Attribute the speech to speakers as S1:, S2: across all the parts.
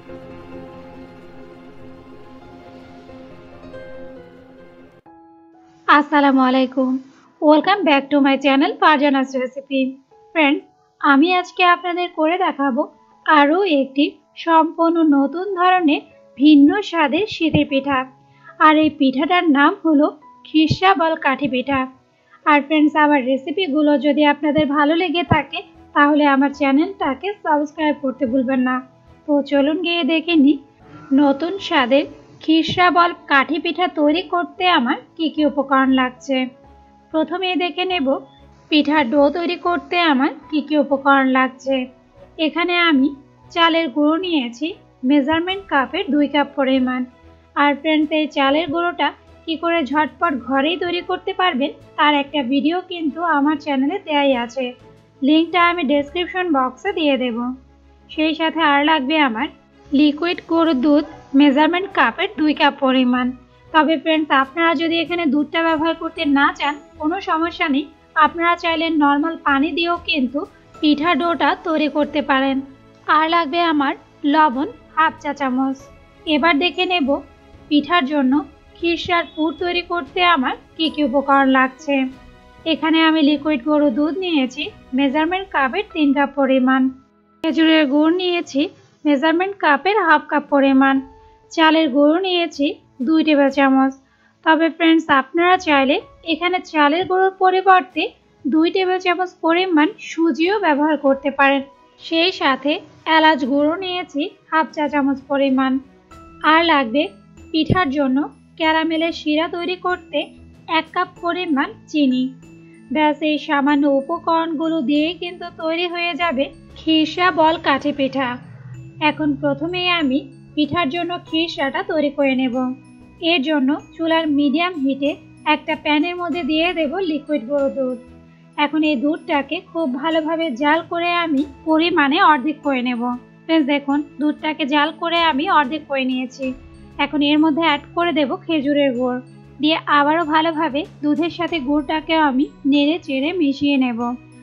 S1: আসসালামু আলাইকুম। Welcome back to my channel Farzana's recipe. Friends, আমি আজকে আপনাদের করে দেখাবো আরও একটি সম্পূর্ণ নতুন ধরনের ভিন্ন স্বাদের শীতের পিঠা। আর এই পিঠাটার নাম হলো খিরসা বল কাঠি পিঠা। আর ফ্রেন্ডস, আমার রেসিপিগুলো যদি আপনাদের ভালো লেগে থাকে তাহলে আমার চ্যানেলটাকে সাবস্ক্রাইব করতে ভুলবেন না। তো চলুন গিয়ে দেখে নিই নতুন স্বাদের খিরসা বল কাঠি পিঠা তৈরি করতে আমার কি কি উপকরণ লাগছে। প্রথমে দেখে নেব পিঠার ডো তৈরি করতে আমার কি কি উপকরণ লাগছে। এখানে আমি চালের গুঁড়ো নিয়েছি মেজারমেন্ট কাপের 2 কাপ পরিমাণ। আর ফ্রেন্ডস, এই চালের গুঁড়োটা কি করে ঝটপট ঘরেই তৈরি করতে পারবেন তার একটা ভিডিও কিন্তু আমার চ্যানেলে দেয়াই আছে, লিঙ্কটা আমি ডেসক্রিপশন বক্সে দিয়ে দেব। সেই সাথে আর লাগবে আমার লিকুইড গরুর দুধ মেজারমেন্ট কাপের 2 কাপ পরিমাণ। তবে ফ্রেন্ডস, আপনারা যদি এখানে দুধটা ব্যবহার করতে না চান কোনো সমস্যা নেই, আপনারা চাইলে নর্মাল পানি দিয়েও কিন্তু পিঠা ডোটা তৈরি করতে পারেন। আর লাগবে আমার লবণ হাফ চা চামচ। এবার দেখে নেব পিঠার জন্য খিরসার পুর তৈরি করতে আমার কি কি উপকরণ লাগছে। এখানে আমি লিকুইড গরুর দুধ নিয়েছি মেজারমেন্ট কাপের 3 কাপ পরিমাণ, খেজুরের গুড় নিয়েছি মেজারমেন্ট কাপের হাফ কাপ পরিমাণ, চালের গুঁড়ো নিয়েছি 2 টেবিল চামচ। তবে ফ্রেন্ডস, আপনারা চাইলে এখানে চালের গুঁড়োর পরিবর্তে 2 টেবিল চামচ পরিমাণ সুজিও ব্যবহার করতে পারেন। সেই সাথে এলাচ গুঁড়ো নিয়েছি হাফ চা চামচ পরিমাণ। আর লাগবে পিঠার জন্য ক্যারামেলের শিরা তৈরি করতে 1 কাপ পরিমাণ চিনি। ব্যাস, এই সামান্য উপকরণগুলো দিয়েই কিন্তু তৈরি হয়ে যাবে খিরসা বল কাঠি পিঠা। এখন প্রথমেই আমি পিঠার জন্য খিরসাটা তৈরি করে নেব। এর জন্য চুলার মিডিয়াম হিটে একটা প্যানের মধ্যে দিয়ে দেব লিকুইড গরুর দুধ। এখন এই দুধটাকে খুব ভালোভাবে জাল করে আমি পরিমাণে অর্ধেক করে নেব। ফ্রেন্ডস, দেখুন দুধটাকে জাল করে আমি অর্ধেক করে নিয়েছি। এখন এর মধ্যে অ্যাড করে দেব খেজুরের গুড়, দিয়ে আবারও ভালোভাবে দুধের সাথে গুড়টাকে আমি নেড়ে চেড়ে মিশিয়ে নেব।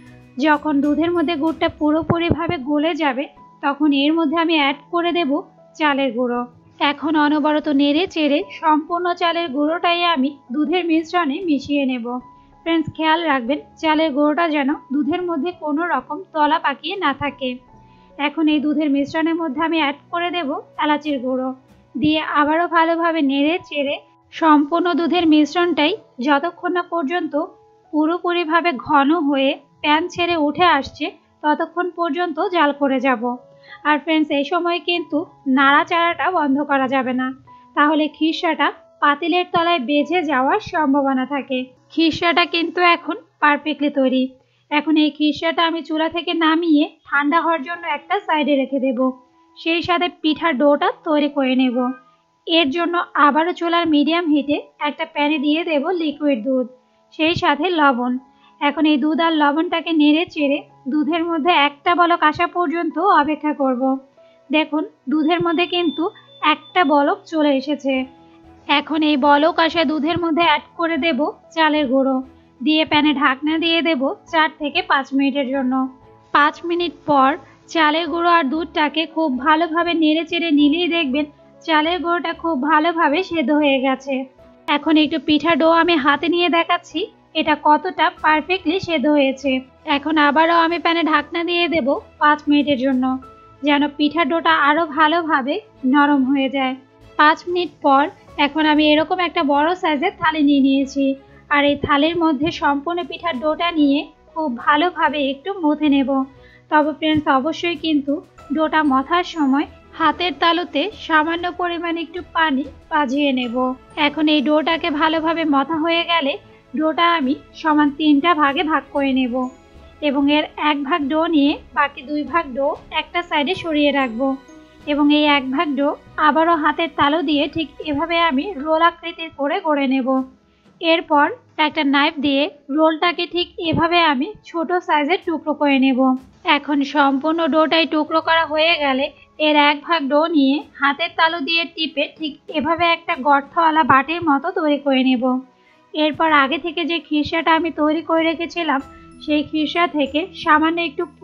S1: যখন দুধের মধ্যে গুড়টা পুরোপুরিভাবে গলে যাবে তখন এর মধ্যে আমি অ্যাড করে দেব চালের গুঁড়ো। এখন অনবরত নেড়ে চেড়ে সম্পূর্ণ চালের গুঁড়োটাই আমি দুধের মিশ্রণে মিশিয়ে নেব। ফ্রেন্ডস, খেয়াল রাখবেন চালের গুঁড়োটা যেন দুধের মধ্যে কোনো রকম তলা পাকিয়ে না থাকে। এখন এই দুধের মিশ্রণের মধ্যে আমি অ্যাড করে দেব এলাচের গুঁড়ো, দিয়ে আবারও ভালোভাবে নেড়ে চেড়ে সম্পূর্ণ দুধের মিশ্রণটাই যতক্ষণ না পর্যন্ত পুরোপুরিভাবে ঘন হয়ে প্যান ছেড়ে উঠে আসছে ততক্ষণ পর্যন্ত জাল করে যাব। আর ফ্রেন্ডস, এই সময় কিন্তু নাড়াচাড়াটা বন্ধ করা যাবে না, তাহলে খিরসাটা পাতিলের তলায় বেজে যাওয়ার সম্ভাবনা থাকে। খিরসাটা কিন্তু এখন পারফেক্টলি তৈরি। এখন এই খিরসাটা আমি চুলা থেকে নামিয়ে ঠান্ডা হওয়ার জন্য একটা সাইডে রেখে দেব। সেই সাথে পিঠার ডোটা তৈরি করে নেব। এর জন্য আবারও চুলার মিডিয়াম হিটে একটা প্যানে দিয়ে দেব লিকুইড দুধ, সেই সাথে লবণ। এখন এই দুধ আর লবণটাকে নেড়ে চেড়ে দুধের মধ্যে একটা বলক আসা পর্যন্ত অপেক্ষা করব। দেখুন দুধের মধ্যে কিন্তু একটা বলক চলে এসেছে। এখন এই বলক আসা দুধের মধ্যে অ্যাড করে দেব চালের গুঁড়ো, দিয়ে প্যানে ঢাকনা দিয়ে দেব 4 থেকে 5 মিনিটের জন্য। 5 মিনিট পর চালের গুঁড়ো আর দুধটাকে খুব ভালোভাবে নেড়ে চেড়ে নিলেই দেখবেন চালের গুঁড়োটা খুব ভালোভাবে সেদ্ধ হয়ে গেছে। এখন একটু পিঠা ডো আমি হাতে নিয়ে দেখাচ্ছি এটা কতটা পারফেক্টলি সেদ্ধ হয়েছে। এখন আবারও আমি প্যানে ঢাকনা দিয়ে দেব 5 মিনিটের জন্য, যেন পিঠা ডোটা আরও ভালোভাবে নরম হয়ে যায়। 5 মিনিট পর এখন আমি এরকম একটা বড় সাইজের থালি নিয়ে নিয়েছি। আর এই থালির মধ্যে সম্পূর্ণ পিঠার ডোটা নিয়ে খুব ভালোভাবে একটু মথে নেব। তবে ফ্রেন্ডস, অবশ্যই কিন্তু ডোটা মথার সময় হাতের তালুতে সামান্য পরিমাণ একটু পানি পাজিয়ে নেব। এখন এই ডোটাকে ভালোভাবে মথা হয়ে গেলে ডোটা আমি সমান 3টা ভাগে ভাগ করে নেব এবং এর 1 ভাগ ডো নিয়ে বাকি 2 ভাগ ডো একটা সাইডে সরিয়ে রাখবো। এবং এই 1 ভাগ ডো আবারও হাতের তালু দিয়ে ঠিক এভাবে আমি রোল আকৃতির করে গড়ে নেব। এরপর একটা নাইফ দিয়ে রোলটাকে ঠিক এভাবে আমি ছোট সাইজের টুকরো করে নেব। এখন সম্পূর্ণ ডোটাই টুকরো করা হয়ে গেলে এর 1 ভাগ ডো নিয়ে হাতের তালু দিয়ে টিপে ঠিক এভাবে একটা গর্তওয়ালা বাটির মতো তৈরি করে নেব। এরপর আগে থেকে যে খিরসাটা আমি তৈরি করে রেখেছিলাম সেই খিরসা থেকে সামান্য একটু পুর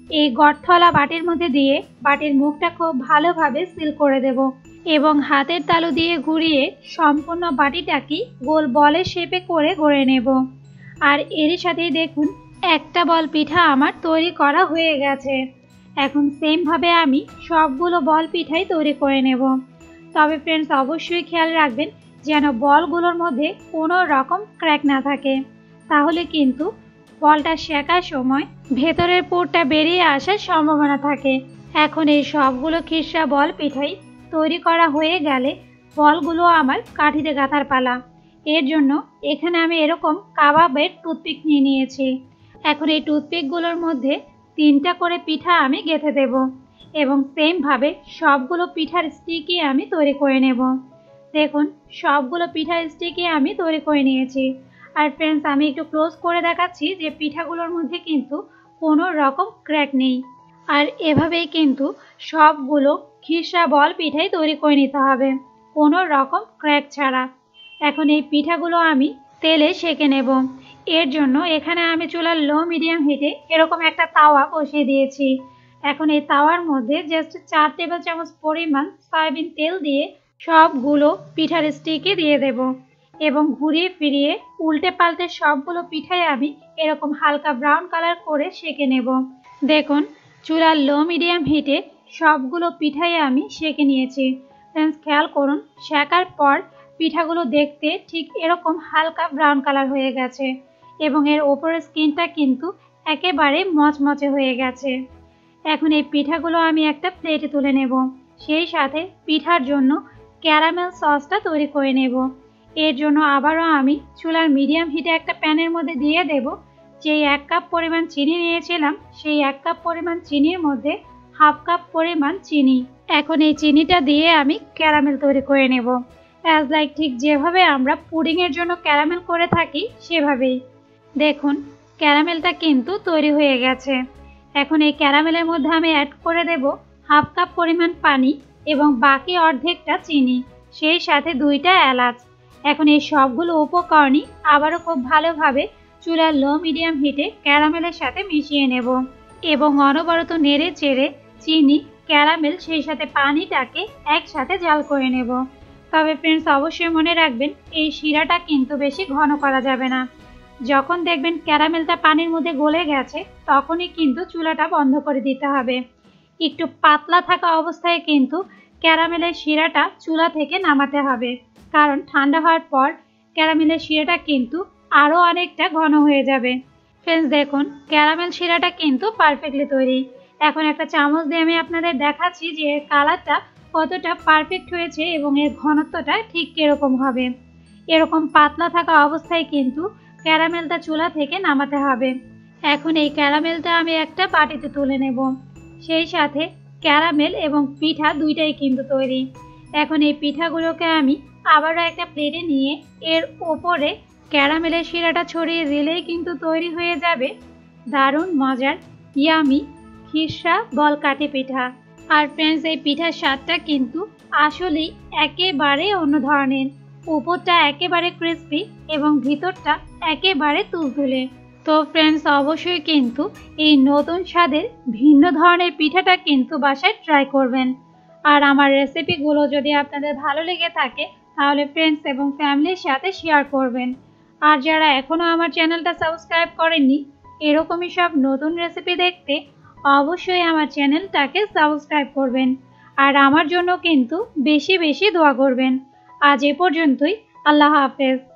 S1: এই গর্তওয়ালা বাটির মধ্যে দিয়ে বাটির মুখটা খুব ভালোভাবে সিল করে দেব এবং হাতের তালু দিয়ে ঘুরিয়ে সম্পূর্ণ বাটিটাকে গোল বলের শেপে করে গড়ে নেব। আর এরই সাথেই দেখুন একটা বল পিঠা আমার তৈরি করা হয়ে গেছে। এখন সেম ভাবে আমি সবগুলো বল পিঠাই তৈরি করে নেব। তবে ফ্রেন্ডস অবশ্যই খেয়াল রাখবেন যেন বলগুলোর মধ্যে কোনো রকম ক্র্যাক না থাকে, তাহলে কিন্তু বলটা শেখার সময় ভেতরের পুরটা বেরিয়ে আসার সম্ভাবনা থাকে। এখন এই সবগুলো খিরসা বল পিঠাই তৈরি করা হয়ে গেলে বলগুলো আমার কাঠিতে গাঁথার পালা। এর জন্য এখানে আমি এরকম কাবাবের টুথপিক নিয়ে নিয়েছি। এখন এই টুথপিকগুলোর মধ্যে 3টা করে পিঠা আমি গেঁথে দেব এবং সেম ভাবে সবগুলো পিঠার স্টিকই আমি তৈরি করে নেব। দেখুন সবগুলো পিঠার স্টিকই আমি তৈরি করে নিয়েছি। আর ফ্রেন্ডস আমি একটু ক্লোজ করে দেখাচ্ছি যে পিঠাগুলোর মধ্যে কিন্তু কোনো রকম ক্র্যাক নেই। আর এভাবেই কিন্তু সবগুলো খিরসা বল পিঠাই তৈরি করে নিতে হবে কোনো রকম ক্র্যাক ছাড়া। এখন এই পিঠাগুলো আমি তেলে সেঁকে নেব। এর জন্য এখানে আমি চুলার লো মিডিয়াম হিটে এরকম একটা তাওয়া বসিয়ে দিয়েছি। এখন এই তাওয়ার মধ্যে জাস্ট 4 টেবিল চামচ পরিমাণ সয়াবিন তেল দিয়ে সবগুলো পিঠার স্টিকে দিয়ে দেব এবং ঘুরিয়ে ফিরিয়ে উল্টে পাল্টে সবগুলো পিঠাই আমি এরকম হালকা ব্রাউন কালার করে সেঁকে নেব। দেখুন চুলার লো মিডিয়াম হিটে সবগুলো পিঠাই আমি সেঁকে নিয়েছি। ফ্রেন্ডস খেয়াল করুন সেঁকার পর পিঠাগুলো দেখতে ঠিক এরকম হালকা ব্রাউন কালার হয়ে গেছে এবং এর ওপরের স্কিনটা কিন্তু একেবারে মচমচে হয়ে গেছে। এখন এই পিঠাগুলো আমি একটা প্লেটে তুলে নেব। সেই সাথে পিঠার জন্য ক্যারামেল সসটা তৈরি করে নেব। এর জন্য আবারও আমি চুলার মিডিয়াম হিটে একটা প্যানের মধ্যে দিয়ে দেব। যেই 1 কাপ পরিমাণ চিনি নিয়েছিলাম সেই 1 কাপ পরিমাণ চিনির মধ্যে হাফ কাপ পরিমাণ চিনি। এখন এই চিনিটা দিয়ে আমি ক্যারামেল তৈরি করে নেব, অ্যাজ লাইক ঠিক যেভাবে আমরা পুডিংয়ের জন্য ক্যারামেল করে থাকি সেভাবেই। দেখুন ক্যারামেলটা কিন্তু তৈরি হয়ে গেছে। এখন এই ক্যারামেলের মধ্যে আমি অ্যাড করে দেব হাফ কাপ পরিমাণ পানি এবং বাকি অর্ধেকটা চিনি, সেই সাথে 2টা এলাচ। এখন এই সবগুলো উপকরণই আবারও খুব ভালোভাবে চুলার লো মিডিয়াম হিটে ক্যারামেলের সাথে মিশিয়ে নেব এবং অনবরত নেড়ে চেড়ে চিনি, ক্যারামেল সেই সাথে পানিটাকে একসাথে জাল করে নেব। তবে ফ্রেন্ডস অবশ্যই মনে রাখবেন এই শিরাটা কিন্তু বেশি ঘন করা যাবে না। যখন দেখবেন ক্যারামেলটা পানির মধ্যে গলে গেছে তখনই কিন্তু চুলাটা বন্ধ করে দিতে হবে। একটু পাতলা থাকা অবস্থায় কিন্তু ক্যারামেলের শিরাটা চুলা থেকে নামাতে হবে, কারণ ঠান্ডা হওয়ার পর ক্যারামেলের শিরাটা কিন্তু আরও অনেকটা ঘন হয়ে যাবে। ফ্রেন্ডস দেখুন ক্যারামেল শিরাটা কিন্তু পারফেক্টলি তৈরি। এখন একটা চামচ দিয়ে আমি আপনাদের দেখাচ্ছি যে এর কালারটা কতটা পারফেক্ট হয়েছে এবং এর ঘনত্বটা ঠিক কিরকম হবে। এরকম পাতলা থাকা অবস্থায় কিন্তু ক্যারামেলটা চুলা থেকে নামাতে হবে। এখন এই ক্যারামেলটা আমি একটা বাটিতে তুলে নেব। সেই সাথে ক্যারামেল এবং পিঠা দুইটাই কিন্তু তৈরি। এখন এই পিঠাগুলোকে আমি আবারও একটা প্লেটে নিয়ে এর ওপরে ক্যারামেলের শিরাটা ছড়িয়ে দিলেই কিন্তু তৈরি হয়ে যাবে দারুণ মজার ইয়ামি খিরসা বল কাঠি পিঠা। আর ফ্রেন্ডস এই পিঠার স্বাদটা কিন্তু আসলেই একেবারে অন্য ধরনের। উপরটা একেবারে ক্রিস্পি এবং ভিতরটা একেবারে তুলতুলে। তো ফ্রেন্ডস অবশ্যই কিন্তু এই নতুন স্বাদের ভিন্ন ধরনের পিঠাটা কিন্তু বাসায় ট্রাই করবেন। আর আমার রেসিপিগুলো যদি আপনাদের ভালো লেগে থাকে তাহলে ফ্রেন্ডস এবং ফ্যামিলির সাথে শেয়ার করবেন। আর যারা এখনও আমার চ্যানেলটা সাবস্ক্রাইব করেননি এরকমই সব নতুন রেসিপি দেখতে অবশ্যই আমার চ্যানেলটাকে সাবস্ক্রাইব করবেন আর আমার জন্য কিন্তু বেশি বেশি দোয়া করবেন। আজ এ পর্যন্তই, আল্লাহ হাফেজ।